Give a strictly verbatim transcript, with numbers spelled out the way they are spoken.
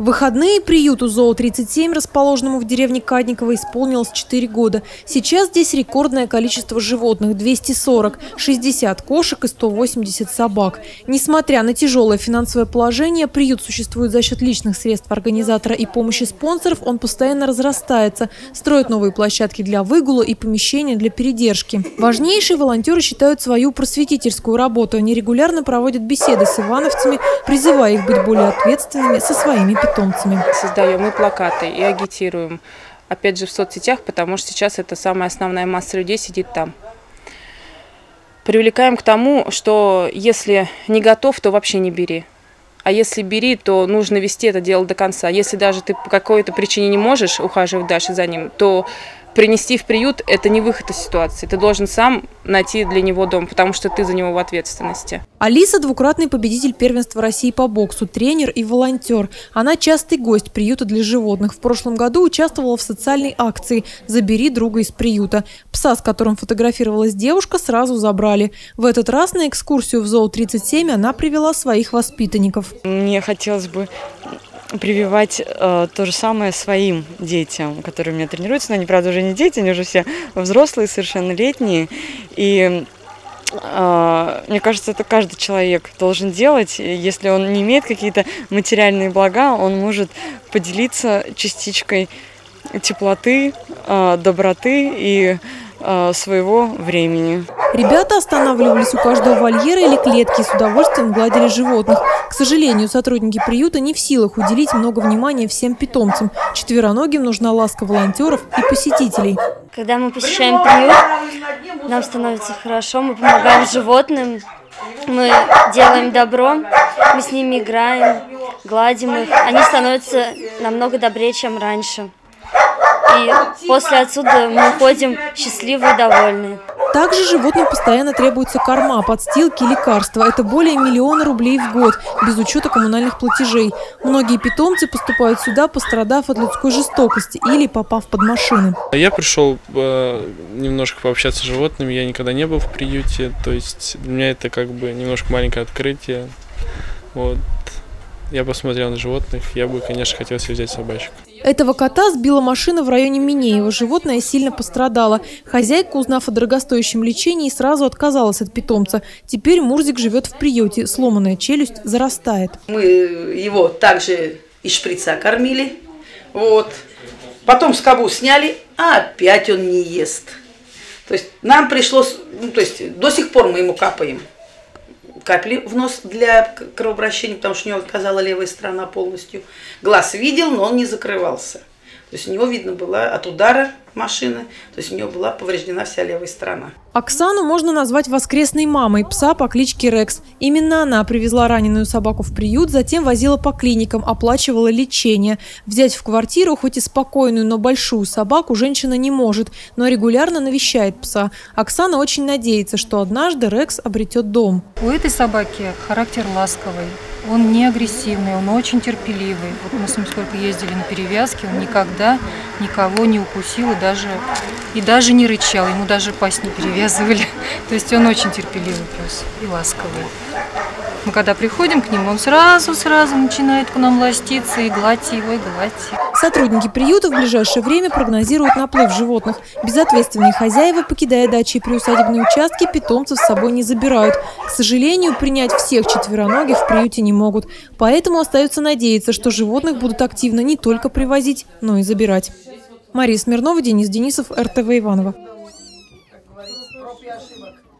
В выходные приюту ЗОО тридцать семь, расположенному в деревне Кадниково, исполнилось четыре года. Сейчас здесь рекордное количество животных – двести сорок, шестьдесят кошек и сто восемьдесят собак. Несмотря на тяжелое финансовое положение, приют существует за счет личных средств организатора и помощи спонсоров, он постоянно разрастается, строит новые площадки для выгула и помещения для передержки. Важнейшие волонтеры считают свою просветительскую работу. Они регулярно проводят беседы с ивановцами, призывая их быть более ответственными со своими питомцами. Создаем и плакаты, и агитируем, опять же, в соцсетях, потому что сейчас это самая основная масса людей сидит там. Привлекаем к тому, что если не готов, то вообще не бери. А если бери, то нужно вести это дело до конца. Если даже ты по какой-то причине не можешь ухаживать дальше за ним, то принести в приют – это не выход из ситуации. Ты должен сам найти для него дом, потому что ты за него в ответственности. Алиса – двукратный победитель первенства России по боксу, тренер и волонтер. Она частый гость приюта для животных. В прошлом году участвовала в социальной акции «Забери друга из приюта». Пса, с которым фотографировалась девушка, сразу забрали. В этот раз на экскурсию в ЗОО тридцать семь она привела своих воспитанников. Мне хотелось бы прививать э, то же самое своим детям, которые у меня тренируются. Но они, правда, уже не дети, они уже все взрослые, совершеннолетние. И э, мне кажется, это каждый человек должен делать. Если он не имеет какие-то материальные блага, он может поделиться частичкой теплоты, э, доброты и э, своего времени. Ребята останавливались у каждого вольера или клетки и с удовольствием гладили животных. К сожалению, сотрудники приюта не в силах уделить много внимания всем питомцам. Четвероногим нужна ласка волонтеров и посетителей. Когда мы посещаем приют, нам становится хорошо, мы помогаем животным, мы делаем добро, мы с ними играем, гладим их. Они становятся намного добрее, чем раньше. И после отсюда мы уходим счастливые и довольные. Также животным постоянно требуются корма, подстилки, лекарства. Это более миллиона рублей в год, без учета коммунальных платежей. Многие питомцы поступают сюда, пострадав от людской жестокости или попав под машины. Я пришел э, немножко пообщаться с животными, я никогда не был в приюте, то есть для меня это как бы немножко маленькое открытие. Вот. Я посмотрел на животных, я бы, конечно, хотел себе взять собачку. Этого кота сбила машина в районе Минеева. Животное сильно пострадало. Хозяйка, узнав о дорогостоящем лечении, сразу отказалась от питомца. Теперь Мурзик живет в приюте. Сломанная челюсть зарастает. Мы его также из шприца кормили. Вот. Потом скобу сняли, а опять он не ест. То есть нам пришлось, ну, то есть до сих пор мы ему капаем капли в нос для кровообращения, потому что у него отказала левая сторона полностью. Глаз видел, но он не закрывался. То есть у него видно было от удара машины, то есть у него была повреждена вся левая сторона. Оксану можно назвать воскресной мамой пса по кличке Рекс. Именно она привезла раненую собаку в приют, затем возила по клиникам, оплачивала лечение. Взять в квартиру хоть и спокойную, но большую собаку женщина не может, но регулярно навещает пса. Оксана очень надеется, что однажды Рекс обретет дом. У этой собаки характер ласковый. Он не агрессивный, он очень терпеливый. Вот мы с ним сколько ездили на перевязки, он никогда никого не укусил и даже, и даже не рычал, ему даже пасть не перевязывали. То есть он очень терпеливый пес и ласковый. Мы когда приходим к нему, он сразу-сразу начинает к нам ластиться и гладить его, и гладить. Сотрудники приюта в ближайшее время прогнозируют наплыв животных. Безответственные хозяева, покидая дачи и приусадебные участки, питомцев с собой не забирают. К сожалению, принять всех четвероногих в приюте не могут. Поэтому остается надеяться, что животных будут активно не только привозить, но и забирать. Мария Смирнова, Денис Денисов, эр тэ вэ Иваново.